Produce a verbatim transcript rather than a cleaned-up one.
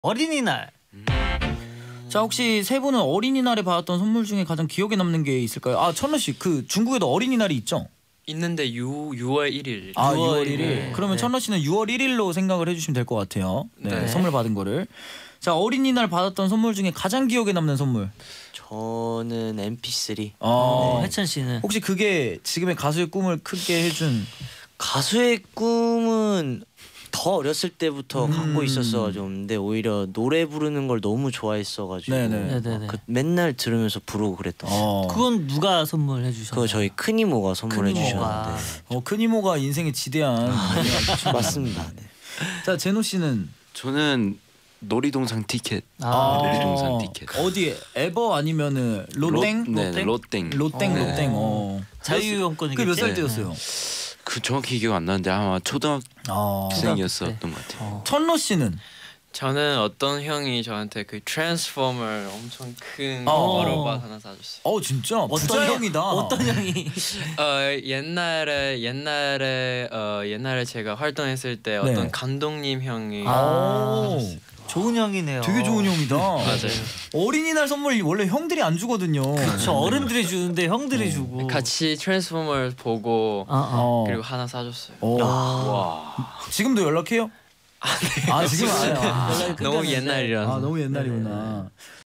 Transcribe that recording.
어린이날. 음. 자, 혹시 세 분은 어린이날에 받았던 선물 중에 가장 기억에 남는 게 있을까요? 아, 천러 씨, 그 중국에도 어린이날이 있죠? 있는데 유 유월 일일. 아, 유월 유월 일 일. 일 일. 그러면 네. 천러 씨는 유월 일 일로 생각을 해주시면 될 것 같아요. 네, 네. 선물 받은 거를. 자, 어린이날 받았던 선물 중에 가장 기억에 남는 선물. 저는 엠피쓰리. 어, 어, 해찬 씨는 혹시 그게 지금의 가수의 꿈을 크게 해준. 가수의 꿈은 더 어렸을 때부터 음. 갖고 있었어 좀. 근데 오히려 노래 부르는 걸 너무 좋아했어가지고 네네. 네네네. 그 맨날 들으면서 부르고 그랬던. 어. 어, 그건 누가 선물해 주셨나요? 그거 저희 큰 이모가 선물해 큰이모가. 주셨는데. 어, 큰 이모가 인생에 지대한. 맞습니다. 네. 자, 제노 씨는 저는 놀이동산 티켓. 아, 놀이동산 티켓. 어디 에버 아니면은 로땡? 로, 네, 로땡? 로땡. 로땡 어. 로땡. 어. 자유이용권이겠지. 그게 몇 살 네. 때였어요? 그 정확히 기억 안 나는데 아마 초등학생이었었던 아. 것 같아요. 어. 천러 씨는 저는 어떤 형이 저한테 그 트랜스포머 엄청 큰 어. 로봇 하나 사줬어요. 어, 진짜 부자 형- 형이다. 어떤 형이 어 옛날에 옛날에 어 옛날에 제가 활동했을 때 네. 어떤 감독님 형이 아, 좋은 형이네요. 되게 좋은 형이다. 맞아요. 어린이날 선물 원래 형들이 안 주거든요. 저 어른들이 주는데 형들이 주고. 같이 트랜스포머를 보고 아, 아. 어. 그리고 하나 사줬어요. 어. 와. 지금도 연락해요? 아, 네. 아, 지금 안 해요. 아, 연락이 너무 끊겼는데. 옛날이라서. 아, 너무 옛날이구나.